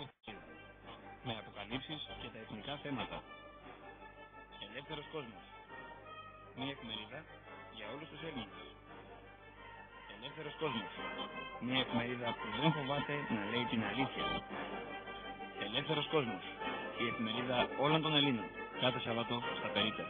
ραδιοφωνία με αποκαλύψεις και τα εθνικά θέματα. Ελεύθερος κόσμος. Μια εφημερίδα για όλους τους Έλληνες. Ελεύθερος κόσμος. Μια εφημερίδα που δεν φοβάται να λέει την αλήθεια. Ελεύθερος κόσμος. Η εφημερίδα όλων των Ελλήνων. Κάθε Σαββάτο στα Περίπτερα.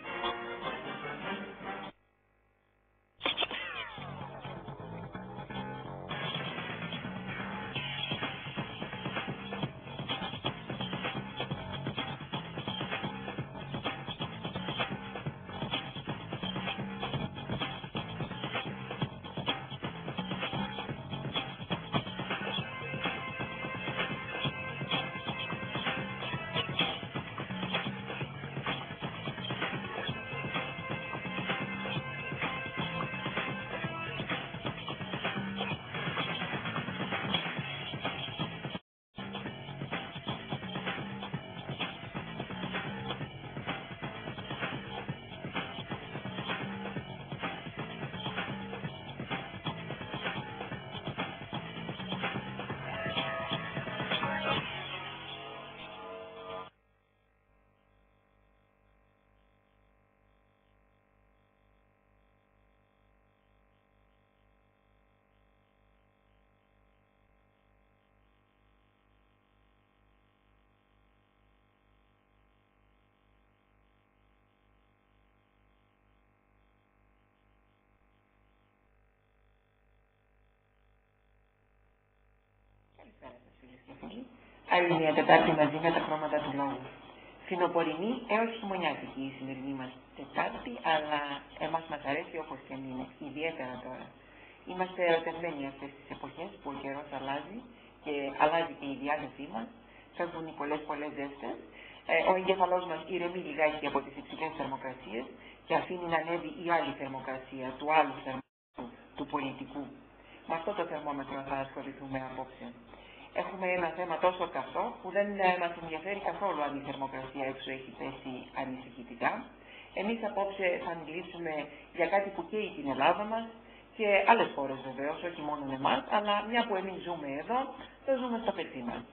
Άλλη μια Τετάρτη μαζί με τα χρώματα του λόγου. Φινοπορεινή έως χειμωνιάτικη η σημερινή μας Τετάρτη, αλλά εμάς μας αρέσει όπως και αν είναι, ιδιαίτερα τώρα. Είμαστε ερωτευμένοι αυτές τις εποχές που ο καιρός αλλάζει και αλλάζει και η διάθεσή μας, φεύγουν οι πολλές ζέστες. Ο εγκέφαλός μας ηρεμεί λιγάκι από τις υψηλές θερμοκρασίες και αφήνει να ανέβει η άλλη θερμοκρασία του άλλου θερμοκρασίου, του πολιτικού. Με αυτό το θερμόμετρο θα ασχοληθούμε απόψε. Έχουμε ένα θέμα τόσο καυτό που δεν μας ενδιαφέρει καθόλου αν η θερμοκρασία έξω έχει πέσει ανησυχητικά. Εμείς απόψε θα μιλήσουμε για κάτι που καίει την Ελλάδα μας και άλλες χώρες βεβαίως, όχι μόνο εμάς, αλλά μια που εμείς ζούμε εδώ, το ζούμε στο πετσί μας.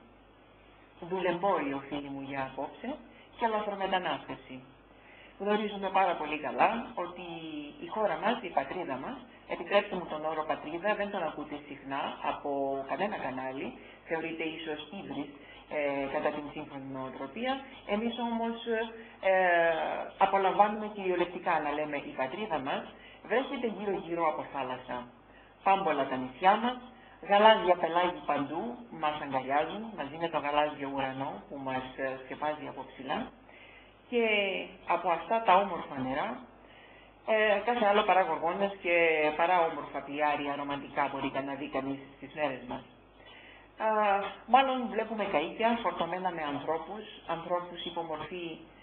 Δουλεμπόριο, φίλοι μου, για απόψε και λαθρομετανάστευση. Γνωρίζουμε πάρα πολύ καλά ότι η χώρα μας, η πατρίδα μας, επιτρέψτε μου τον όρο πατρίδα, δεν τον ακούτε συχνά από κανένα κανάλι, θεωρείται ίσως ύβρις κατά την σύγχρονη νοοτροπία. Εμείς όμως απολαμβάνουμε κυριολεκτικά να λέμε η πατρίδα μας, βρίσκεται γύρω-γύρω από θάλασσα. Πάμπολα τα νησιά μας, γαλάζια πελάγι παντού μας αγκαλιάζουν, μαζί με το γαλάζιο ουρανό που μας σκεπάζει από ψηλά. Και από αυτά τα όμορφα νερά, κάθε άλλο παρά γοργόνες και παρά όμορφα πλοιάρια ρομαντικά μπορεί να δει κανείς στις μέρες μας. Μάλλον βλέπουμε καΐκια φορτωμένα με ανθρώπους υπομορφή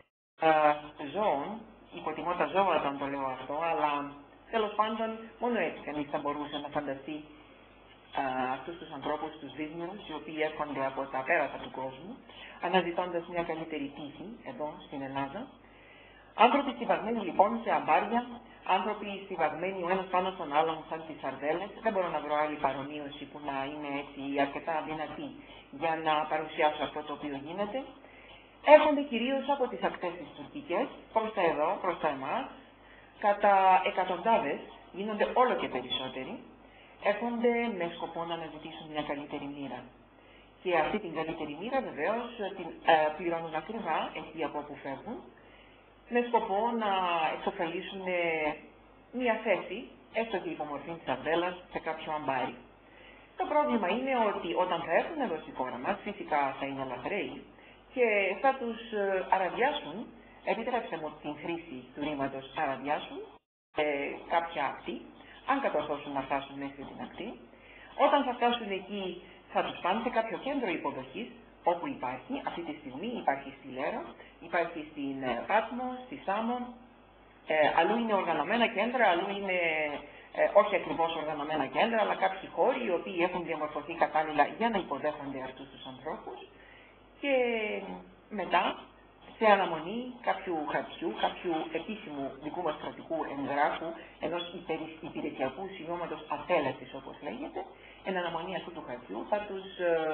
ζώων, υποτιμώ τα ζώα όταν το λέω αυτό, αλλά τέλος πάντων μόνο έτσι κανείς θα μπορούσε να φανταστεί αυτούς τους ανθρώπους, τους δύσμερους, οι οποίοι έρχονται από τα πέρατα του κόσμου, αναζητώντας μια καλύτερη τύχη εδώ στην Ελλάδα. Άνθρωποι στιβαγμένοι λοιπόν σε αμπάρια, άνθρωποι στιβαγμένοι ο ένας πάνω στον άλλον σαν τις σαρδέλες. Δεν μπορώ να βρω άλλη παρομοίωση που να είναι έτσι αρκετά δυνατή για να παρουσιάσω αυτό το οποίο γίνεται. Έρχονται κυρίως από τις ακτές της τουρκικές, προς τα εδώ, προς τα εμάς, κατά εκατοντάδες, γίνονται όλο και περισσότεροι. Έρχονται με σκοπό να αναζητήσουν μια καλύτερη μοίρα. Και αυτή την καλύτερη μοίρα βεβαίως την πληρώνουν ακριβά εκεί από όπου φεύγουν, με σκοπό να εξοφελήσουν μια θέση, έστω και υπομορφή της σαρδέλας, σε κάποιο αμπάρι. Το πρόβλημα είναι ότι όταν θα έρθουν εδώ στη χώρα μας, φυσικά θα είναι λαθρέοι και θα τους αραδιάσουν, επιτρέψτε μου την χρήση του ρήματος αραδιάσουν, κάποια ακτή, αν κατορθώσουν να φτάσουν μέχρι την ακτή. Όταν θα φτάσουν εκεί θα τους πάνε σε κάποιο κέντρο υποδοχής, όπου υπάρχει, αυτή τη στιγμή υπάρχει στη Λέρο, υπάρχει στην Πάτμο, στη Σάμο, αλλού είναι οργανωμένα κέντρα, αλλού είναι όχι ακριβώς οργανωμένα κέντρα, αλλά κάποιοι χώροι οι οποίοι έχουν διαμορφωθεί κατάλληλα για να υποδέχονται αυτούς τους ανθρώπους και μετά σε αναμονή κάποιου χαρτιού, κάποιου επίσημου δικού μας κρατικού εγγράφου, ενός υπηρεσιακού σημειώματος ατέλεσης όπως λέγεται, εν αναμονή αυτού του χαρτιού θα τους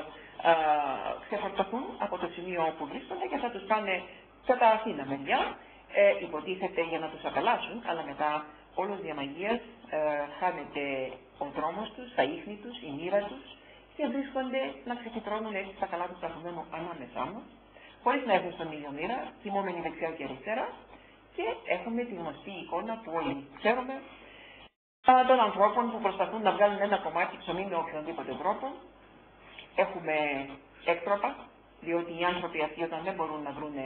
ξεφορτωθούν από το σημείο όπου βρίσκονται και θα τους πάνε κατά Αθήνα μεριά, υποτίθεται για να τους απελάσουν, αλλά μετά όλος διαμαγείας χάνεται ο δρόμος τους, τα ίχνη τους, η μοίρα τους και βρίσκονται να ξεφυτρώνουν έτσι στα καλά του σταθμένου ανάμεσά μας, χωρίς να έχουν στον ίδιο μοίρα, θυμόμενοι δεξιά και αριστερά, και έχουμε τη γνωστή εικόνα που όλοι ξέρουμε των ανθρώπων που προσπαθούν να βγάλουν ένα κομμάτι ψωμί με οποιονδήποτε τρόπο. Έχουμε έκτροπα, διότι οι άνθρωποι αυτοί όταν δεν μπορούν να βρουν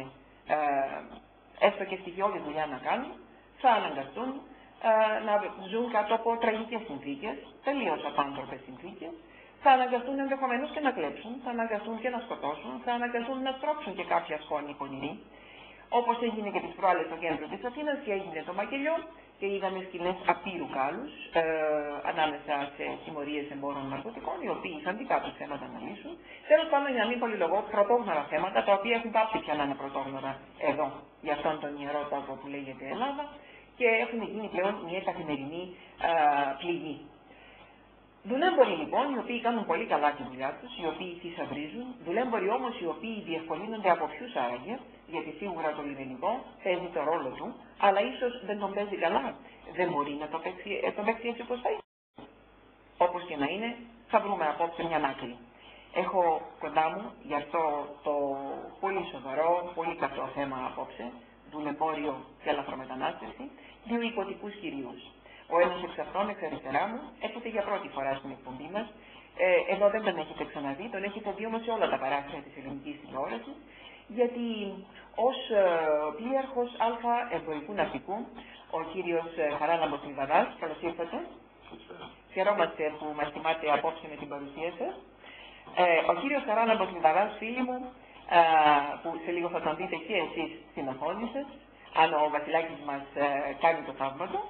έστω και στοιχειώδη δουλειά να κάνουν, θα αναγκαστούν να ζουν κάτω από τραγικές συνθήκες, τελείως απάνθρωπες συνθήκες, θα αναγκαστούν ενδεχομένως και να κλέψουν, θα αναγκαστούν και να σκοτώσουν, θα αναγκαστούν να στρώψουν και κάποια σκόνη πονηρή, όπως έγινε και τις προάλλες στο κέντρο της Αθήνας και έγινε το Μακελιό και είδαμε σκηνές απείρου κάλους ανάμεσα σε συμμορίες εμπόρων ναρκωτικών, οι οποίοι είχαν δικά τους θέματα να λύσουν. Τέλος πάντων, για να μην πολυλογώ, πρωτόγνωρα θέματα, τα οποία έχουν πάψει πια να είναι πρωτόγνωρα εδώ, για αυτόν τον ιερό τόπο που λέγεται Ελλάδα, και έχουν γίνει πλέον μια καθημερινή πληγή. Δουλέμποροι λοιπόν, οι οποίοι κάνουν πολύ καλά τη δουλειά τους, οι οποίοι θησαυρίζουν, δουλέμποροι όμως οι οποίοι διευκολύνονται από ποιους άραγε, γιατί σίγουρα το λιμενικό παίζει το ρόλο του, αλλά ίσως δεν τον παίζει καλά, δεν μπορεί να το παίξει έτσι όπως θα είναι. Όπως και να είναι, θα βρούμε απόψε μια άκρη. Έχω κοντά μου γι' αυτό το πολύ σοβαρό, πολύ κακό θέμα απόψε, δουλεμπόριο και ελαφρομετανάστευση, δύο υποτικούς κυρίους. Ο ένας εξ αυτών, εξ αριστερά μου, έρχεται για πρώτη φορά στην εκπομπή μας. Εδώ δεν τον έχετε ξαναδεί, τον έχετε δει όμως σε όλα τα παράθυρα της ελληνικής τηλεόρασης, γιατί ως πλοίαρχος Α εμπορικού ναυτικού, ο κύριος Χαράλαμπος Λιβαδάς, καλώς ήρθατε. Χαιρόμαστε που μας θυμάται απόψε με την παρουσία σας. Ο κύριος Χαράλαμπος Λιβαδάς, φίλοι μου, που σε λίγο θα τον δείτε και εσείς στην οθόνη σας, αν ο Βασιλάκης μας κάνει το θαύμα του,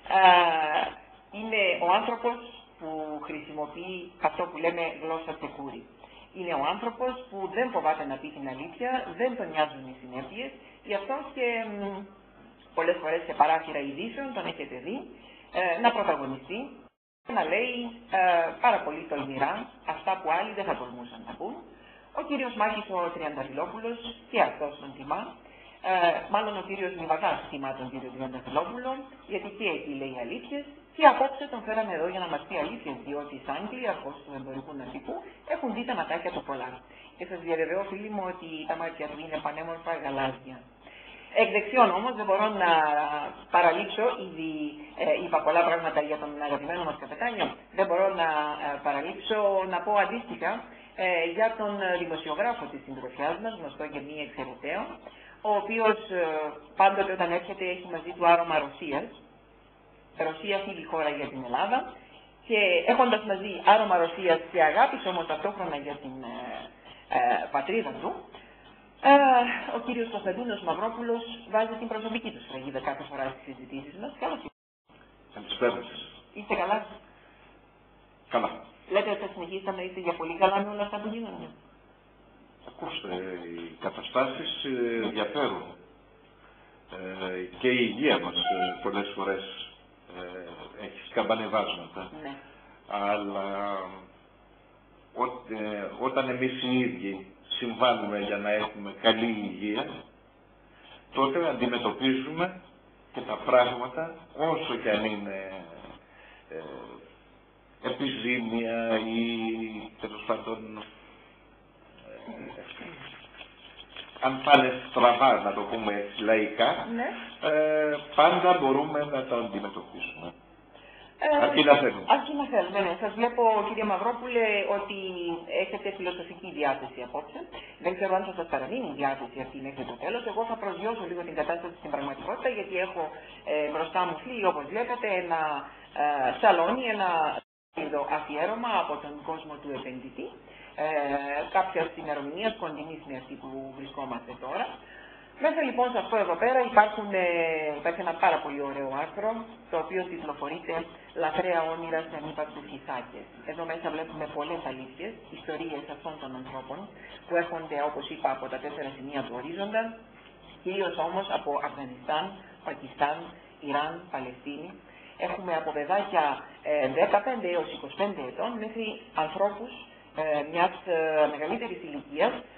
είναι ο άνθρωπος που χρησιμοποιεί αυτό που λέμε γλώσσα τσεκούρη. Είναι ο άνθρωπος που δεν φοβάται να πει την αλήθεια, δεν τον νοιάζουν οι συνέπειες, γι' αυτό και πολλές φορές σε παράθυρα ειδήσεων τον έχετε δει να πρωταγωνιστεί, να λέει πάρα πολύ τολμηρά αυτά που άλλοι δεν θα τολμούσαν να πούν. Ο κύριος Μάκης ο Τριανταφυλόπουλος και αυτός τον τιμά. Μάλλον ο κύριος Λιβαδάς τιμά τον κύριο Τριανταφυλόπουλο, γιατί και εκεί λέει αλήθειες, και απόψε τον φέραμε εδώ για να μας πει αλήθειες, διότι σαν πλοίαρχος του εμπορικού ναυτικού έχουν δει τα ματάκια του πολλά. Και σας διαβεβαιώ, φίλοι μου, ότι τα μάτια του είναι πανέμορφα γαλάζια. Εκ δεξιών όμως δεν μπορώ να παραλείψω, ήδη είπα πολλά πράγματα για τον αγαπημένο μας καπετάνιο, δεν μπορώ να παραλείψω να πω αντίστοιχα για τον δημοσιογράφο της συντροφιάς μας, γνωστό και μη εξαιρεταίο, ο οποίος πάντοτε όταν έρχεται έχει μαζί του άρωμα Ρωσίας. Ρωσία φίλη χώρα για την Ελλάδα, και έχοντας μαζί άρωμα Ρωσίας και αγάπης όμως ταυτόχρονα για την πατρίδα του, ο κύριος Κωνσταντίνος Μαυρόπουλος βάζει την προσωπική του σφραγίδα κάθε φορά στις συζητήσεις μας. Καλώς ήρθατε. Καλησπέρα σας. Είστε καλά? Καλά. Λέτε ότι θα συνεχίσετε να είστε για πολύ καλά με όλα αυτά που γίνονται? Ακούστε, οι καταστάσεις διαφέρουν και η υγεία μας πολλές φορές έχει σκαμπανεβάσματα. Ναι. Αλλά όταν εμείς οι ίδιοι συμβάλλουμε για να έχουμε καλή υγεία, τότε αντιμετωπίζουμε και τα πράγματα, όσο και αν είναι επιζήμια ή τέλος πάντων αν πάνε στραβά, να το πούμε έτσι λαϊκά, Ναι. πάντα μπορούμε να το αντιμετωπίσουμε. Αρκεί να θέλουμε. Αρκεί να θέλουμε, ναι. Σας βλέπω, κύριε Μαυρόπουλε, ότι έχετε φιλοσοφική διάθεση απόψε. Δεν ξέρω αν θα σας παραμείνει η διάθεση αυτή μέχρι το τέλος. Εγώ θα προσγειώσω λίγο την κατάσταση στην πραγματικότητα, γιατί έχω μπροστά μου, φίλοι, όπως βλέπετε, ένα σαλόνι, ένα αφιέρωμα από τον κόσμο του επενδυτή. Κάποια ημερομηνία κοντινή με αυτή που βρισκόμαστε τώρα. Μέσα λοιπόν σε αυτό εδώ πέρα υπάρχει ένα πάρα πολύ ωραίο άρθρο, το οποίο τιτλοφορείται «Λαθρέα όνειρα σε ανύπαρκτους ηθάκες». Εδώ μέσα βλέπουμε πολλές αλήθειες, ιστορίες αυτών των ανθρώπων που έρχονται, όπως είπα, από τα 4 σημεία του ορίζοντα, κυρίως όμως από Αφγανιστάν, Πακιστάν, Ιράν, Παλαιστίνη. Έχουμε από παιδάκια 15 έως 25 ετών μέχρι ανθρώπους μιας μεγαλύτερης ηλικίας,